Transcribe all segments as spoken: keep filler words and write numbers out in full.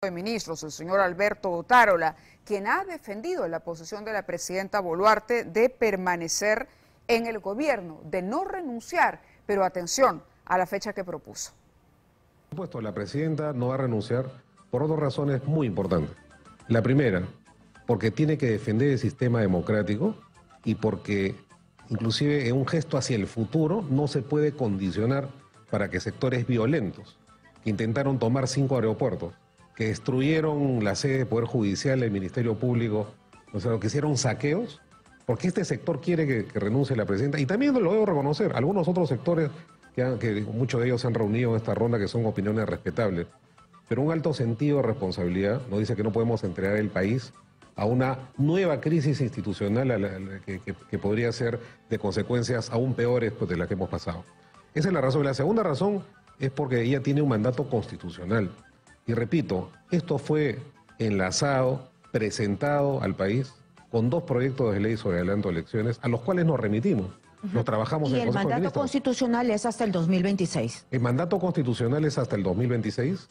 de Ministros, el señor Alberto Otárola, quien ha defendido la posición de la presidenta Boluarte de permanecer en el gobierno, de no renunciar, pero atención a la fecha que propuso. Por supuesto, la presidenta no va a renunciar por dos razones muy importantes. La primera, porque tiene que defender el sistema democrático y porque, inclusive en un gesto hacia el futuro, no se puede condicionar para que sectores violentos, que intentaron tomar cinco aeropuertos, que destruyeron la sede del Poder Judicial, el Ministerio Público, o sea, que hicieron saqueos, porque este sector quiere que, que renuncie la presidenta. Y también lo debo reconocer, algunos otros sectores, que, han, que muchos de ellos se han reunido en esta ronda, que son opiniones respetables, pero un alto sentido de responsabilidad nos dice que no podemos entregar el país a una nueva crisis institucional a la, a la que, que, que podría ser de consecuencias aún peores pues, de las que hemos pasado. Esa es la razón. La segunda razón es porque ella tiene un mandato constitucional. Y repito, esto fue enlazado, presentado al país con dos proyectos de ley sobre adelanto de elecciones, a los cuales nos remitimos. Uh-huh. Nos trabajamos y en el el mandato constitucional es hasta el dos mil veintiséis. El mandato constitucional es hasta el dos mil veintiséis.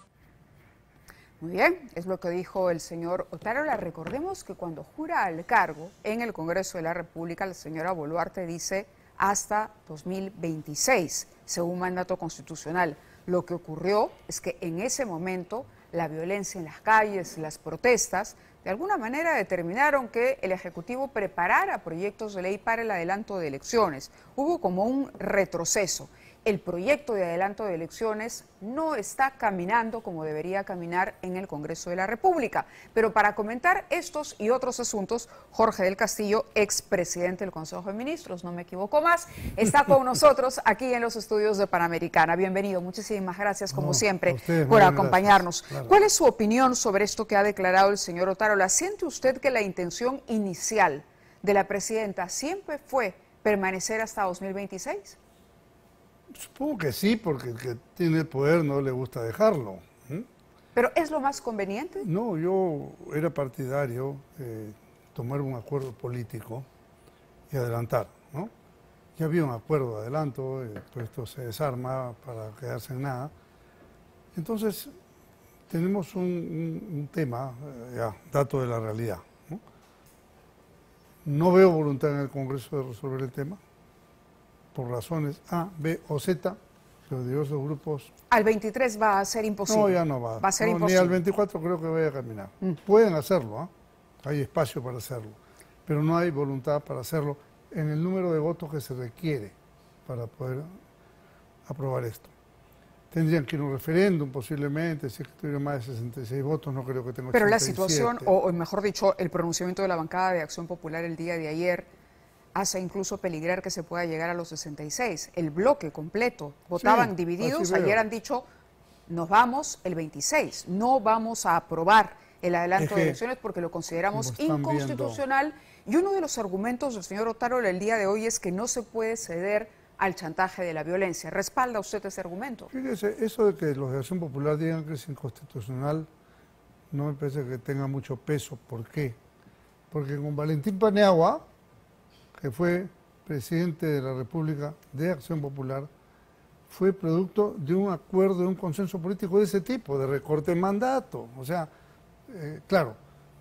Muy bien, es lo que dijo el señor Otárola. Recordemos que cuando jura al cargo en el Congreso de la República, la señora Boluarte dice hasta dos mil veintiséis, según mandato constitucional. Lo que ocurrió es que en ese momento la violencia en las calles, las protestas, de alguna manera determinaron que el Ejecutivo preparara proyectos de ley para el adelanto de elecciones. Hubo como un retroceso. El proyecto de adelanto de elecciones no está caminando como debería caminar en el Congreso de la República. Pero para comentar estos y otros asuntos, Jorge del Castillo, expresidente del Consejo de Ministros, no me equivoco más, está con nosotros aquí en los estudios de Panamericana. Bienvenido, muchísimas gracias como no, siempre ustedes, por acompañarnos. Claro. ¿Cuál es su opinión sobre esto que ha declarado el señor Otárola? ¿Siente usted que la intención inicial de la presidenta siempre fue permanecer hasta dos mil veintiséis? Supongo que sí, porque el que tiene el poder no le gusta dejarlo. ¿eh? ¿Pero es lo más conveniente? No, yo era partidario de tomar un acuerdo político y adelantar, ¿no? Ya había un acuerdo de adelanto, pues esto se desarma para quedarse en nada. Entonces, tenemos un, un, un tema, ya, dato de la realidad. ¿no? no veo voluntad en el Congreso de resolver el tema. Por razones A, B o Z, los diversos grupos... Al veintitrés va a ser imposible. No, ya no va. Va a ser no, imposible. Ni al veinticuatro creo que vaya a caminar. Mm. Pueden hacerlo, ¿eh? hay espacio para hacerlo, pero no hay voluntad para hacerlo en el número de votos que se requiere para poder aprobar esto. Tendrían que ir a un referéndum posiblemente, si es que tuviera más de sesenta y seis votos, no creo que tenga Pero ochenta y siete. La situación, o mejor dicho, el pronunciamiento de la bancada de Acción Popular el día de ayer hace incluso peligrar que se pueda llegar a los sesenta y seis. El bloque completo, votaban sí, divididos, ayer han dicho, nos vamos el veintiséis, no vamos a aprobar el adelanto es que, de elecciones porque lo consideramos inconstitucional. Viendo. Y uno de los argumentos del señor Otárola el día de hoy es que no se puede ceder al chantaje de la violencia. ¿Respalda usted ese argumento? Fíjese, eso de que los de Acción Popular digan que es inconstitucional no me parece que tenga mucho peso. ¿Por qué? Porque con Valentín Paniagua, que fue presidente de la República de Acción Popular, fue producto de un acuerdo, de un consenso político de ese tipo, de recorte de mandato. O sea, eh, claro,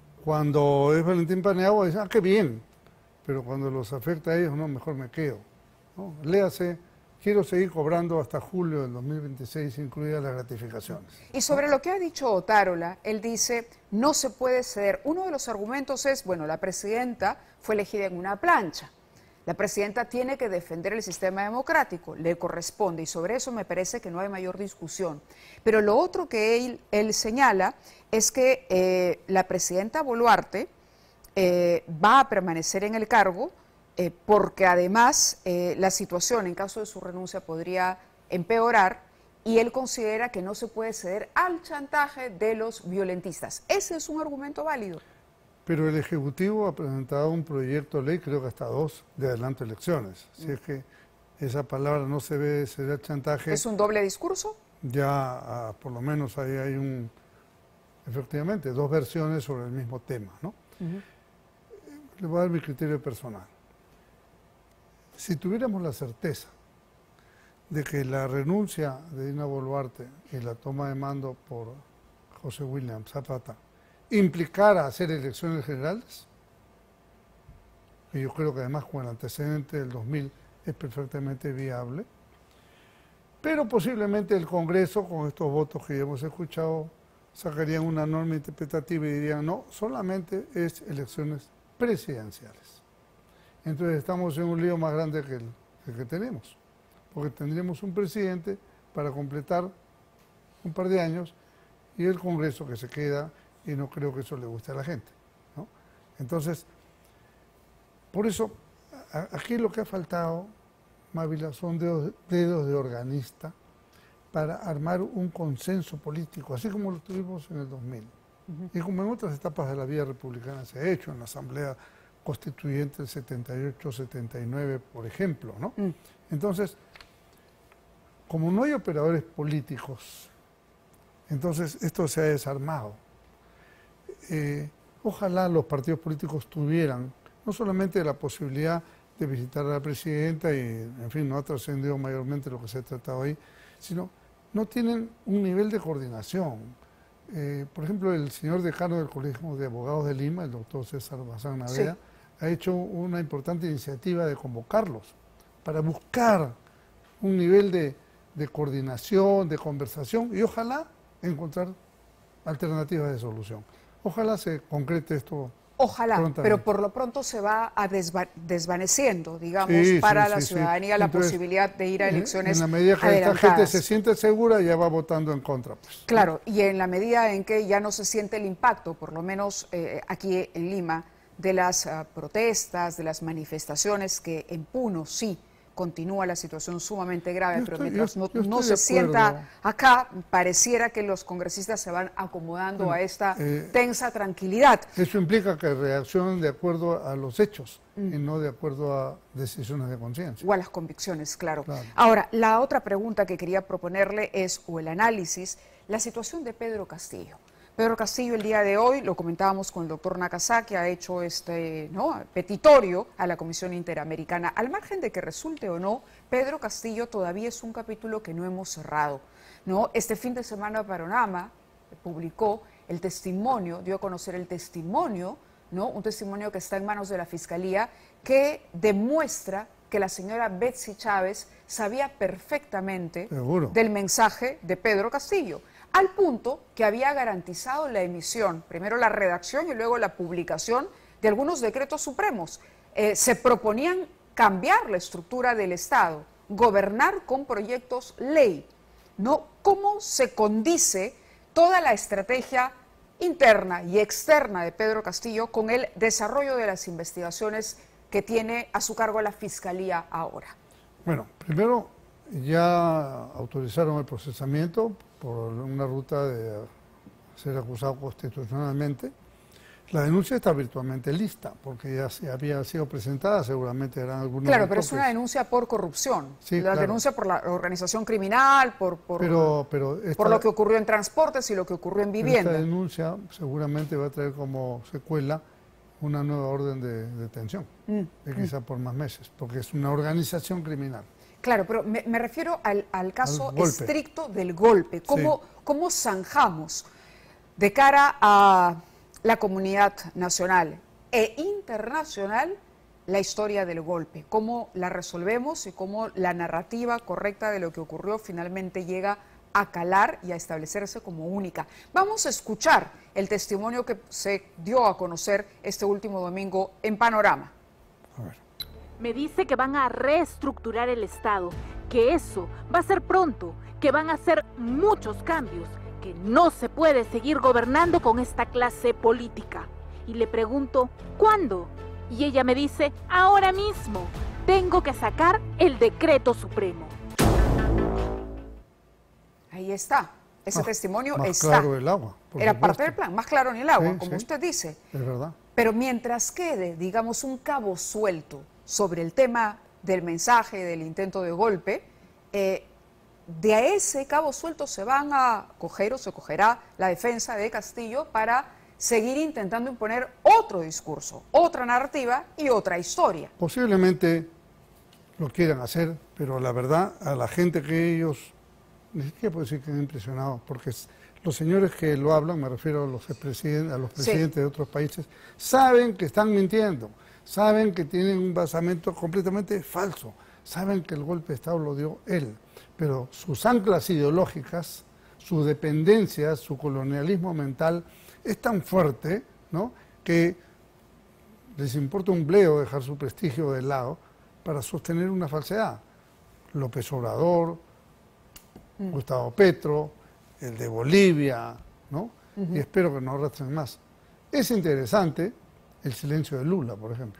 cuando es Valentín Paniagua, dicen, ah, qué bien, pero cuando los afecta a ellos, no, mejor me quedo. ¿no? Léase, quiero seguir cobrando hasta julio del dos mil veintiséis, incluidas las gratificaciones. Y sobre lo que ha dicho Otárola, él dice, no se puede ceder. Uno de los argumentos es, bueno, la presidenta fue elegida en una plancha. La presidenta tiene que defender el sistema democrático, le corresponde, y sobre eso me parece que no hay mayor discusión. Pero lo otro que él, él señala es que eh, la presidenta Boluarte eh, va a permanecer en el cargo eh, porque además eh, la situación en caso de su renuncia podría empeorar y él considera que no se puede ceder al chantaje de los violentistas. ¿Ese es un argumento válido? Pero el Ejecutivo ha presentado un proyecto de ley, creo que hasta dos, de adelanto de elecciones. Si es que esa palabra no se ve, será chantaje. ¿Es un doble discurso? Ya, ah, por lo menos ahí hay un, efectivamente, dos versiones sobre el mismo tema, ¿no? Uh-huh. Le voy a dar mi criterio personal. Si tuviéramos la certeza de que la renuncia de Dina Boluarte y la toma de mando por José William Zapata implicara hacer elecciones generales, y yo creo que además con el antecedente del dos mil es perfectamente viable, pero posiblemente el Congreso, con estos votos que ya hemos escuchado, sacarían una norma interpretativa y dirían, no, solamente es elecciones presidenciales. Entonces estamos en un lío más grande que el, el que tenemos, porque tendríamos un presidente para completar un par de años y el Congreso que se queda, y no creo que eso le guste a la gente, ¿no? Entonces, por eso, a, aquí lo que ha faltado, Mávila, son dedos, dedos de organista para armar un consenso político, así como lo tuvimos en el dos mil. Uh-huh. Y como en otras etapas de la vida republicana se ha hecho, en la Asamblea Constituyente del setenta y ocho setenta y nueve, por ejemplo, ¿no? Uh-huh. Entonces, como no hay operadores políticos, entonces esto se ha desarmado. Eh, ojalá los partidos políticos tuvieran no solamente la posibilidad de visitar a la presidenta y, en fin, no ha trascendido mayormente lo que se ha tratado ahí, sino no tienen un nivel de coordinación. Eh, por ejemplo, el señor decano del Colegio de Abogados de Lima, el doctor César Bazán Naveda, sí, ha hecho una importante iniciativa de convocarlos para buscar un nivel de, de coordinación, de conversación y ojalá encontrar alternativas de solución. Ojalá se concrete esto. Ojalá, pero por lo pronto se va a desva desvaneciendo, digamos, sí, para sí, la sí, ciudadanía sí. la Entonces, posibilidad de ir a elecciones en la medida que esta gente se siente segura, ya va votando en contra. Pues. Claro, y en la medida en que ya no se siente el impacto, por lo menos eh, aquí en Lima, de las uh, protestas, de las manifestaciones, que en Puno sí continúa la situación sumamente grave, yo pero estoy, mientras yo, no, yo no se sienta acá, pareciera que los congresistas se van acomodando bueno, a esta eh, tensa tranquilidad. Eso implica que reaccionen de acuerdo a los hechos mm. y no de acuerdo a decisiones de conciencia. O a las convicciones, claro. claro. Ahora, la otra pregunta que quería proponerle es, o el análisis, la situación de Pedro Castillo. Pedro Castillo el día de hoy, lo comentábamos con el doctor Nakazaki, ha hecho este ¿no? petitorio a la Comisión Interamericana. Al margen de que resulte o no, Pedro Castillo todavía es un capítulo que no hemos cerrado, ¿no? Este fin de semana Panorama publicó el testimonio, dio a conocer el testimonio, ¿no? Un testimonio que está en manos de la Fiscalía, que demuestra que la señora Betsy Chávez sabía perfectamente Seguro. del mensaje de Pedro Castillo, al punto que había garantizado la emisión, primero la redacción y luego la publicación de algunos decretos supremos. Eh, se proponían cambiar la estructura del Estado, gobernar con proyectos ley, ¿no? ¿Cómo se condice toda la estrategia interna y externa de Pedro Castillo con el desarrollo de las investigaciones que tiene a su cargo la Fiscalía ahora? Bueno, primero ya autorizaron el procesamiento por una ruta de ser acusado constitucionalmente. La denuncia está virtualmente lista, porque ya se había sido presentada, seguramente eran algunos... Claro, pero es una denuncia por corrupción, sí, la claro. denuncia por la organización criminal, por, por, pero, pero esta, por lo que ocurrió en transportes y lo que ocurrió en vivienda. Esta denuncia seguramente va a traer como secuela una nueva orden de detención, mm. de quizá mm. por más meses, porque es una organización criminal. Claro, pero me, me refiero al, al caso al estricto del golpe. ¿Cómo, sí. ¿Cómo zanjamos de cara a la comunidad nacional e internacional la historia del golpe? ¿Cómo la resolvemos y cómo la narrativa correcta de lo que ocurrió finalmente llega a calar y a establecerse como única? Vamos a escuchar el testimonio que se dio a conocer este último domingo en Panorama. A ver. Me dice que van a reestructurar el Estado, que eso va a ser pronto, que van a hacer muchos cambios, que no se puede seguir gobernando con esta clase política. Y le pregunto, ¿cuándo? Y ella me dice, ahora mismo, tengo que sacar el decreto supremo. Ahí está, ese más, testimonio más está. Claro el agua. Era parte del plan, más claro ni el agua, sí, como sí, usted dice. Es verdad. Pero mientras quede, digamos, un cabo suelto sobre el tema del mensaje, del intento de golpe, eh, de ese cabo suelto se van a coger o se cogerá la defensa de Castillo para seguir intentando imponer otro discurso, otra narrativa y otra historia. Posiblemente lo quieran hacer, pero la verdad, a la gente que ellos, ni siquiera puedo decir que han impresionado, porque los señores que lo hablan, me refiero a los presidentes, a los presidentes sí. de otros países, saben que están mintiendo, saben que tienen un basamento completamente falso, saben que el golpe de Estado lo dio él, pero sus anclas ideológicas, su dependencia, su colonialismo mental es tan fuerte, ¿no?, que les importa un bleo dejar su prestigio de lado para sostener una falsedad. López Obrador, mm. Gustavo Petro, el de Bolivia, ¿no? Uh-huh. Y espero que no arrastren más. Es interesante el silencio de Lula, por ejemplo.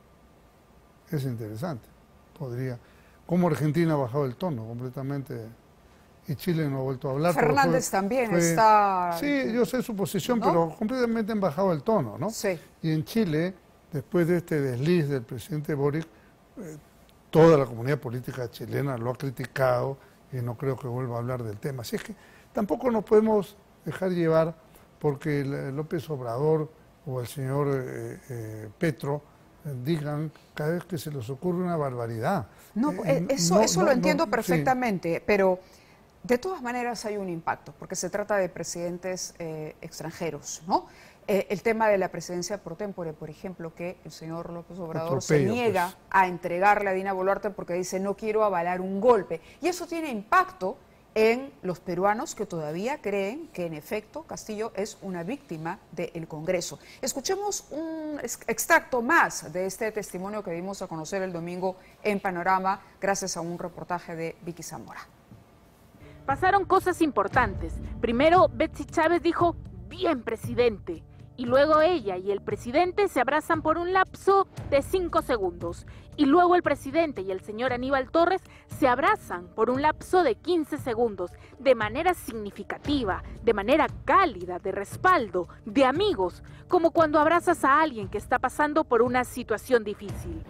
Es interesante. Podría. Como Argentina ha bajado el tono completamente y Chile no ha vuelto a hablar. Fernández fue, también fue, está... Sí, yo sé su posición, ¿no?, pero completamente han bajado el tono, ¿no? Sí. Y en Chile, después de este desliz del presidente Boric, eh, toda la comunidad política chilena lo ha criticado y no creo que vuelva a hablar del tema. Así es que tampoco nos podemos dejar llevar porque el López Obrador o el señor eh, eh, Petro eh, digan cada vez que se les ocurre una barbaridad. No, eh, eso, no, eso no, lo entiendo no, perfectamente, sí. pero de todas maneras hay un impacto, porque se trata de presidentes eh, extranjeros, ¿no? Eh, el tema de la presidencia pro tempore, por ejemplo, que el señor López Obrador Atropello, se niega pues. a entregarle a Dina Boluarte porque dice no quiero avalar un golpe. Y eso tiene impacto en los peruanos que todavía creen que en efecto Castillo es una víctima del Congreso. Escuchemos un extracto más de este testimonio que dimos a conocer el domingo en Panorama gracias a un reportaje de Vicky Zamora. Pasaron cosas importantes. Primero, Betsy Chávez dijo, bien, presidente. Y luego ella y el presidente se abrazan por un lapso de cinco segundos. Y luego el presidente y el señor Aníbal Torres se abrazan por un lapso de quince segundos, de manera significativa, de manera cálida, de respaldo, de amigos, como cuando abrazas a alguien que está pasando por una situación difícil.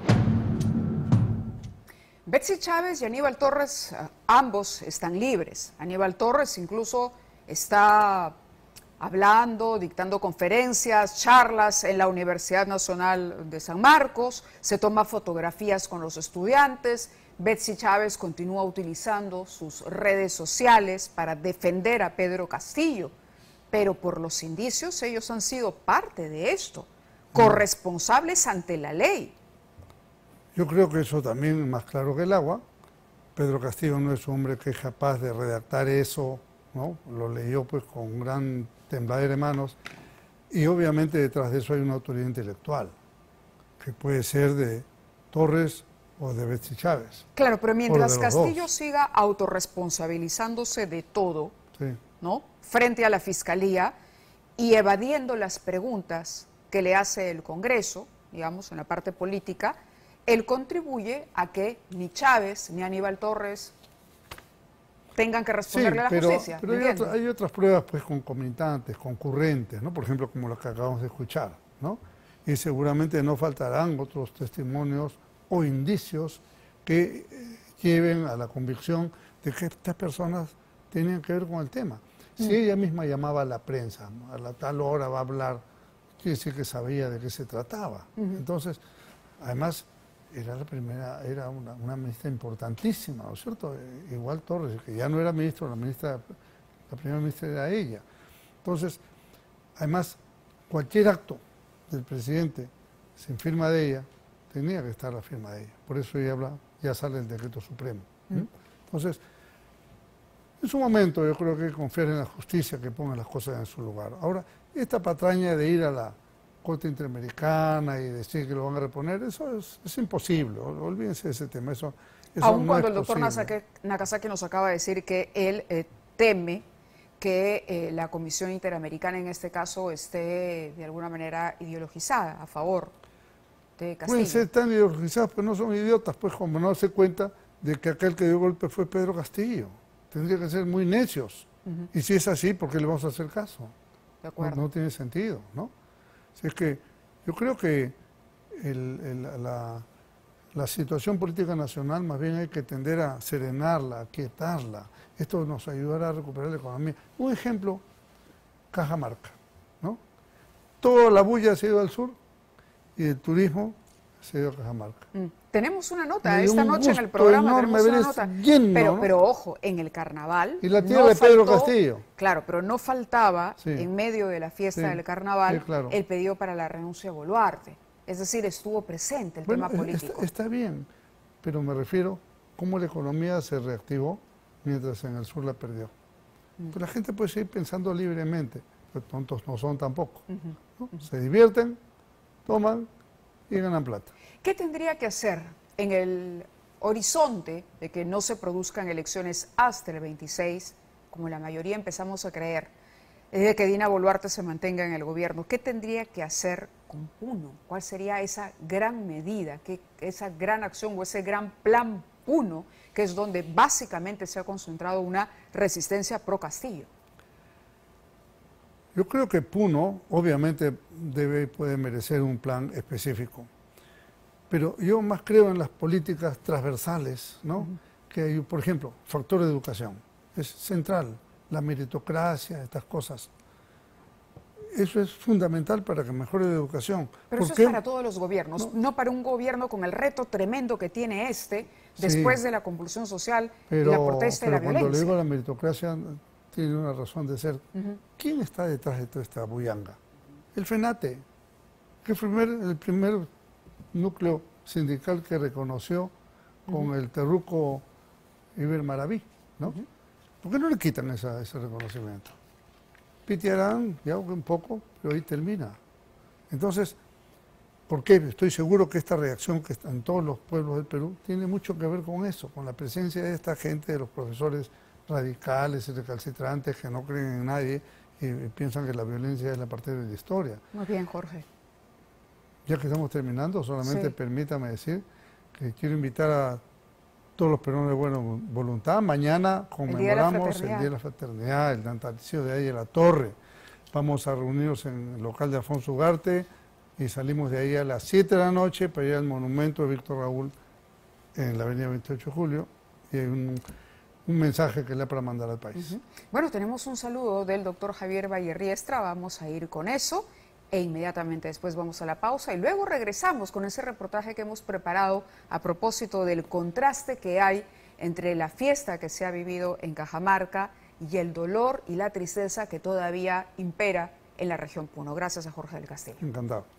Betsy Chávez y Aníbal Torres, ambos están libres. Aníbal Torres incluso está hablando, dictando conferencias, charlas en la Universidad Nacional de San Marcos, se toma fotografías con los estudiantes. Betsy Chávez continúa utilizando sus redes sociales para defender a Pedro Castillo, pero por los indicios ellos han sido parte de esto, corresponsables ante la ley. Yo creo que eso también es más claro que el agua. Pedro Castillo no es un hombre que es capaz de redactar eso, ¿no? Lo leyó pues con gran tembladera de manos y obviamente detrás de eso hay una autoridad intelectual que puede ser de Torres o de Betsy Chávez. Claro, pero mientras Castillo dos. siga autorresponsabilizándose de todo, sí. ¿no?, frente a la Fiscalía y evadiendo las preguntas que le hace el Congreso, digamos, en la parte política, él contribuye a que ni Chávez ni Aníbal Torres tengan que responderle sí, a la pero, justicia. Pero hay, otra, hay otras pruebas pues concomitantes, concurrentes, ¿no? Por ejemplo, como las que acabamos de escuchar, ¿no? Y seguramente no faltarán otros testimonios o indicios que eh, lleven a la convicción de que estas personas tenían que ver con el tema. Si mm. ella misma llamaba a la prensa, ¿no?, a la tal hora va a hablar, quiere decir que sabía de qué se trataba. Mm. Entonces, además, era la primera, era una, una ministra importantísima, ¿no es cierto? Igual Torres, que ya no era ministro, la ministra, la primera ministra era ella. Entonces, además, cualquier acto del presidente sin firma de ella, tenía que estar la firma de ella. Por eso ya, habla, ya sale el decreto supremo. ¿Mm? Entonces, en su momento yo creo que hay que confiar en la justicia que ponga las cosas en su lugar. Ahora, esta patraña de ir a la Corte Interamericana y decir que lo van a reponer, eso es, es imposible, olvídense de ese tema. Eso, eso Aún no cuando es el doctor posible. Nakazaki nos acaba de decir que él eh, teme que eh, la Comisión Interamericana en este caso esté de alguna manera ideologizada a favor de Castillo. Pueden ser tan ideologizados, pero no son idiotas, pues como no se cuenta de que aquel que dio golpe fue Pedro Castillo. Tendría que ser muy necios. Uh-huh. Y si es así, ¿por qué le vamos a hacer caso? De acuerdo. No, no tiene sentido, ¿no? Así es que yo creo que el, el, la, la situación política nacional más bien hay que tender a serenarla, a quietarla. Esto nos ayudará a recuperar la economía. Un ejemplo, Cajamarca, ¿no? Toda la bulla se ha ido al sur y el turismo se ha ido a Cajamarca. Mm. Tenemos una nota, Me dio esta un noche en el gusto programa enorme tenemos ver una ese nota. lleno, pero, ¿no? pero ojo, en el carnaval. Y la tierra no de Pedro faltó- Castillo. Claro, pero no faltaba Sí. en medio de la fiesta Sí, del carnaval sí, claro. el pedido para la renuncia de Boluarte. Es decir, estuvo presente el Bueno, tema es- político. está, está bien, pero me refiero cómo la economía se reactivó mientras en el sur la perdió. Pues la gente puede seguir pensando libremente, pero tontos no son tampoco. ¿no? Se divierten, toman y ganan plata. ¿Qué tendría que hacer en el horizonte de que no se produzcan elecciones hasta el veintiséis, como la mayoría empezamos a creer, es de que Dina Boluarte se mantenga en el gobierno? ¿Qué tendría que hacer con Puno? ¿Cuál sería esa gran medida, qué, esa gran acción o ese gran plan Puno, que es donde básicamente se ha concentrado una resistencia pro Castillo? Yo creo que Puno obviamente debe y puede merecer un plan específico, pero yo más creo en las políticas transversales, ¿no? Uh-huh. Que hay, por ejemplo, factor de educación, es central, la meritocracia, estas cosas. Eso es fundamental para que mejore la educación. Pero eso qué? es para todos los gobiernos, no. no para un gobierno con el reto tremendo que tiene este, después sí, de la convulsión social, pero, y la protesta y la violencia. Cuando le digo la meritocracia, tiene una razón de ser. Uh-huh. ¿Quién está detrás de toda esta bullanga? El FENATE, que fue el primer, el primer núcleo sindical que reconoció con uh-huh. el terruco Iber Maraví, ¿no? Uh-huh. ¿Por qué no le quitan esa, ese reconocimiento? Pitearán ya un poco, pero ahí termina. Entonces, ¿por qué? Estoy seguro que esta reacción que está en todos los pueblos del Perú tiene mucho que ver con eso, con la presencia de esta gente, de los profesores radicales y recalcitrantes que no creen en nadie y piensan que la violencia es la parte de la historia. Muy bien, Jorge. Ya que estamos terminando, solamente sí. permítame decir que quiero invitar a todos los peruanos de buena voluntad. Mañana conmemoramos el Día de la Fraternidad, el natalicio de ahí en la Torre. Vamos a reunirnos en el local de Alfonso Ugarte y salimos de ahí a las siete de la noche para ir al monumento de Víctor Raúl en la avenida veintiocho de julio. Y hay un, un mensaje que le da para mandar al país. Uh-huh. Bueno, tenemos un saludo del doctor Javier Vallerriestra, vamos a ir con eso. E inmediatamente después vamos a la pausa y luego regresamos con ese reportaje que hemos preparado a propósito del contraste que hay entre la fiesta que se ha vivido en Cajamarca y el dolor y la tristeza que todavía impera en la región Puno. Gracias a Jorge del Castillo. Encantado.